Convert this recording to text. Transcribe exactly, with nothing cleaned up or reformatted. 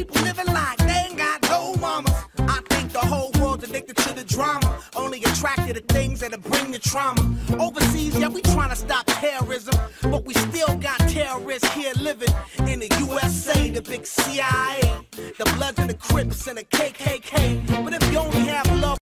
people living like they ain't got no mamas. I think the whole world's addicted to the drama, only attracted to things that'll bring the trauma. Overseas, yeah, we trying to stop terrorism, but we still got terrorists here living in the U S A, the big C I A, the Bloods and the Crips and the K K K. But if you only have